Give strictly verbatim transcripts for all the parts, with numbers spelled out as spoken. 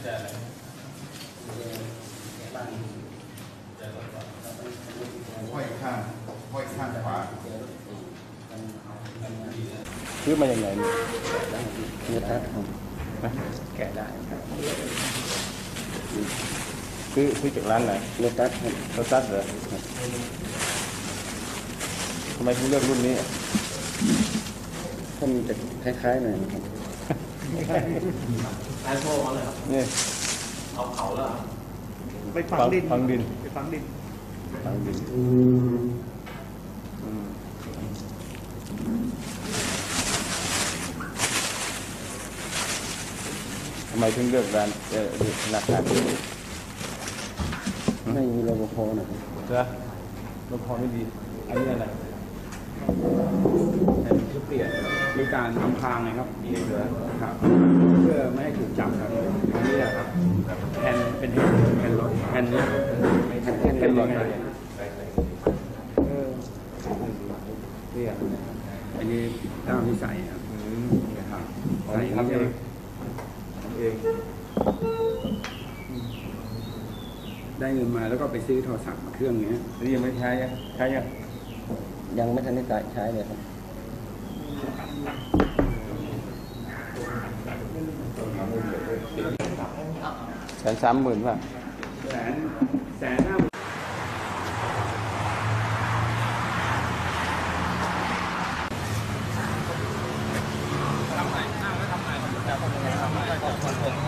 ห้อยข้างห้อยข้างขวาซื้อมาอย่างไรเนี่ยเนื้อตัดแกะได้ซื้อซื้อจากร้านไหนเนื้อตัดรถตัดเหรอทำไมถึงเลือกรุ่นนี้ถ้ามีแต่คล้ายๆหน่อยนะครับไอโฟนเลยครับนี่เอาเขาแล้วไปฝังดินฝังดินไปฝังดินฝังดินทำไมถึงเลือกร้านเออธนาคารไม่มีรปภนะครับเหรอรปภไม่ดีอันนี้อะไรชุดเปลี่ยนมีการทำพางไงครับมีเหลือครับเพื่อไม่ให้ถูกจับครับอันนี้ครับแผ่นเป็นแผ่นรถแผ่นนี้แผ่นแผ่นรถเออเนี่ยอันนี้ด้ามที่ใส่ครับนี่ครับใส่ทำเองทำเองได้เงินมาแล้วก็ไปซื้อโทรศัพท์เครื่องนี้นี่ยังไม่ใช้ใช้ยังยังไม่ทันได้ใช้เลยครับแสนสามหมื่นป่ะแสนแสนห้าทำไงห้าแล้วทำไงจะทำยังไงทำไงก่อนคนผม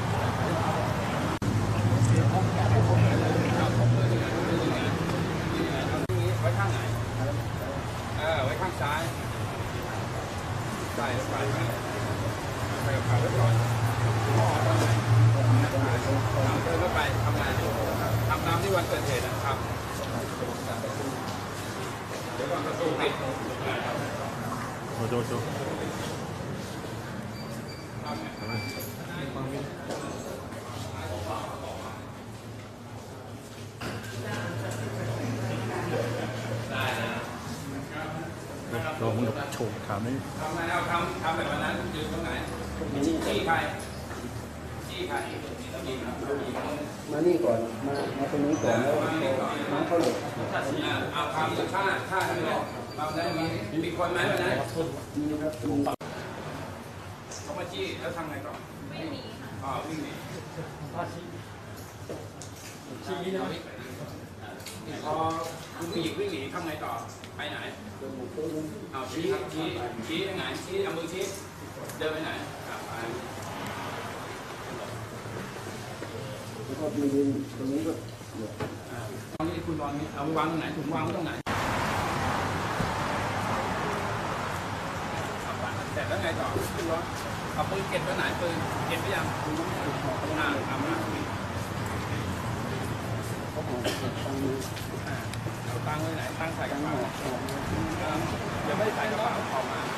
ไว้ข้างไหนเออไว้ข้างซ้ายใส่ใส่ใส่ขาไว้ก่อนเดินเข้าไปทำงานทำตามที่วันเกิดเหตุนะครับเดี๋ยวก่อนประตูปิดโอ้โหโจโจลองโชว์ถามนี่ทำไงเอาทำทำแบบวันนั้นยืนตรงไหนชี้ใครชี้ใครมานี่ก่อนมามาตรงนี้ก่อนแล้วน้องเขาหลบเอาทำท่าท่าทำเลยทำได้ไหมมีคนไหมวันนั้นมีครับเขามาจี้แล้วทำไงต่อวิ่งหนีอ๋อวิ่งหนีชี้นะพอคุณผู้หญิงวิ่งหนีทำไงต่อไปไหนเอาชี้ชี้ชี้ยังไงชี้เอามือชี้เดินไปไหนไปแล้วก็มีดินตรงนี้ก็ตรงนี้คุณวางนี้เอาวางตรงไหนถุงวางตรงไหนเสร็จแล้วไงต่อคุณวางเอาปืนเก็บไว้ไหนปืนเก็บไปยังคุณต้องถูกหอกตรงหน้าทำหน้าตรงนี้เขาหอกตรงนี้เอาตังไว้ไหนตังใส่กระเป๋าเดี๋ยวไม่ใส่กระเป๋าเข้ามา